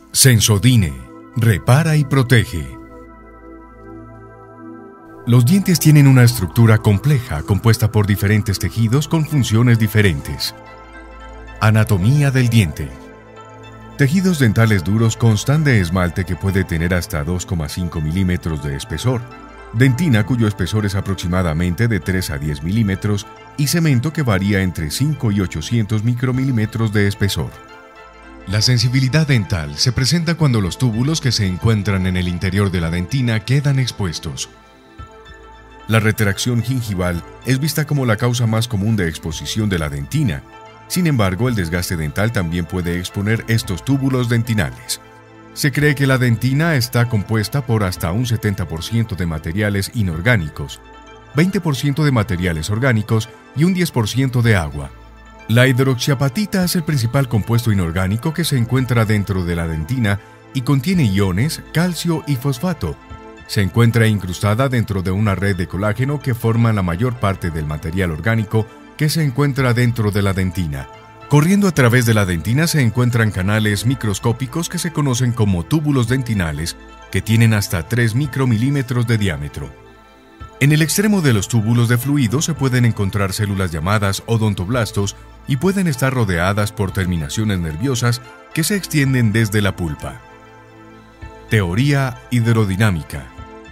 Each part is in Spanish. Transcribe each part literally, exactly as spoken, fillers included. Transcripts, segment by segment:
Sensodyne, repara y protege. Los dientes tienen una estructura compleja compuesta por diferentes tejidos con funciones diferentes. Anatomía del diente. Tejidos dentales duros constan de esmalte que puede tener hasta dos coma cinco milímetros de espesor, dentina cuyo espesor es aproximadamente de tres a diez milímetros y cemento que varía entre cinco y ochocientos micromilímetros de espesor. La sensibilidad dental se presenta cuando los túbulos que se encuentran en el interior de la dentina quedan expuestos. La retracción gingival es vista como la causa más común de exposición de la dentina. Sin embargo, el desgaste dental también puede exponer estos túbulos dentinales. Se cree que la dentina está compuesta por hasta un setenta por ciento de materiales inorgánicos, veinte por ciento de materiales orgánicos y un diez por ciento de agua. La hidroxiapatita es el principal compuesto inorgánico que se encuentra dentro de la dentina y contiene iones, calcio y fosfato. Se encuentra incrustada dentro de una red de colágeno que forma la mayor parte del material orgánico que se encuentra dentro de la dentina. Corriendo a través de la dentina se encuentran canales microscópicos que se conocen como túbulos dentinales, que tienen hasta tres micromilímetros de diámetro. En el extremo de los túbulos de fluido se pueden encontrar células llamadas odontoblastos y pueden estar rodeadas por terminaciones nerviosas que se extienden desde la pulpa. Teoría hidrodinámica.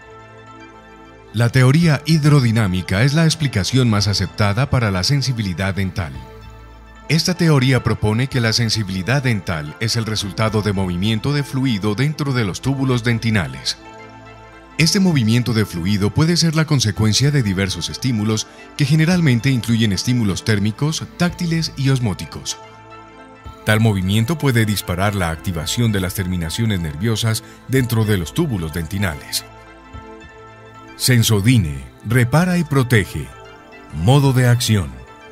La teoría hidrodinámica es la explicación más aceptada para la sensibilidad dental. Esta teoría propone que la sensibilidad dental es el resultado de movimiento de fluido dentro de los túbulos dentinales. Este movimiento de fluido puede ser la consecuencia de diversos estímulos que generalmente incluyen estímulos térmicos, táctiles y osmóticos. Tal movimiento puede disparar la activación de las terminaciones nerviosas dentro de los túbulos dentinales. Sensodyne, repara y protege. Modo de acción.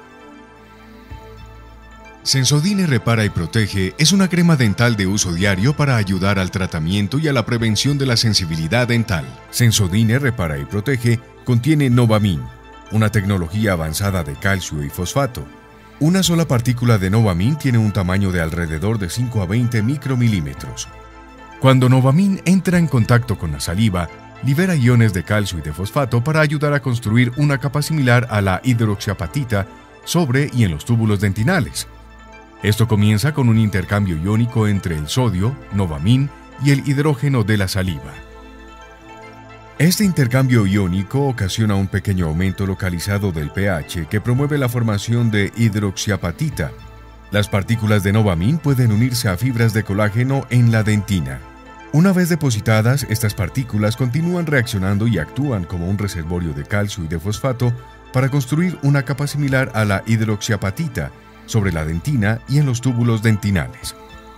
Sensodyne repara y protege es una crema dental de uso diario para ayudar al tratamiento y a la prevención de la sensibilidad dental. Sensodyne repara y protege contiene Novamine, una tecnología avanzada de calcio y fosfato. Una sola partícula de Novamine tiene un tamaño de alrededor de cinco a veinte micromilímetros. Cuando Novamine entra en contacto con la saliva, libera iones de calcio y de fosfato para ayudar a construir una capa similar a la hidroxiapatita sobre y en los túbulos dentinales. Esto comienza con un intercambio iónico entre el sodio, Novamine, y el hidrógeno de la saliva. Este intercambio iónico ocasiona un pequeño aumento localizado del pH que promueve la formación de hidroxiapatita. Las partículas de Novamine pueden unirse a fibras de colágeno en la dentina. Una vez depositadas, estas partículas continúan reaccionando y actúan como un reservorio de calcio y de fosfato para construir una capa similar a la hidroxiapatita sobre la dentina y en los túbulos dentinales.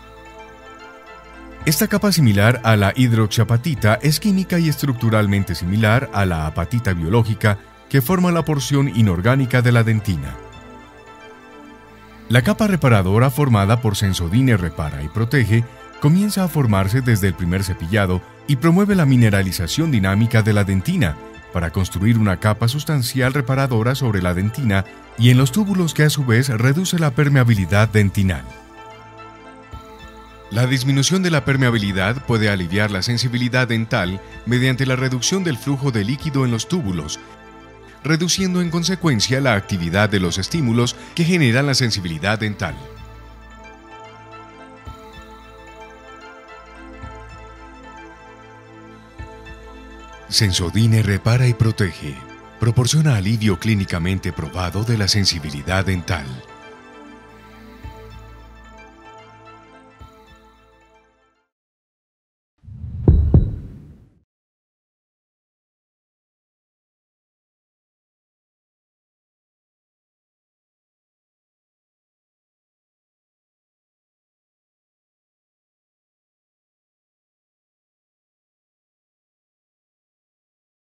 Esta capa similar a la hidroxiapatita es química y estructuralmente similar a la apatita biológica que forma la porción inorgánica de la dentina. La capa reparadora formada por Sensodyne repara y protege comienza a formarse desde el primer cepillado y promueve la mineralización dinámica de la dentina para construir una capa sustancial reparadora sobre la dentina y en los túbulos que a su vez reduce la permeabilidad dentinal. La disminución de la permeabilidad puede aliviar la sensibilidad dental mediante la reducción del flujo de líquido en los túbulos, reduciendo en consecuencia la actividad de los estímulos que generan la sensibilidad dental. Sensodyne repara y protege. Proporciona alivio clínicamente probado de la sensibilidad dental.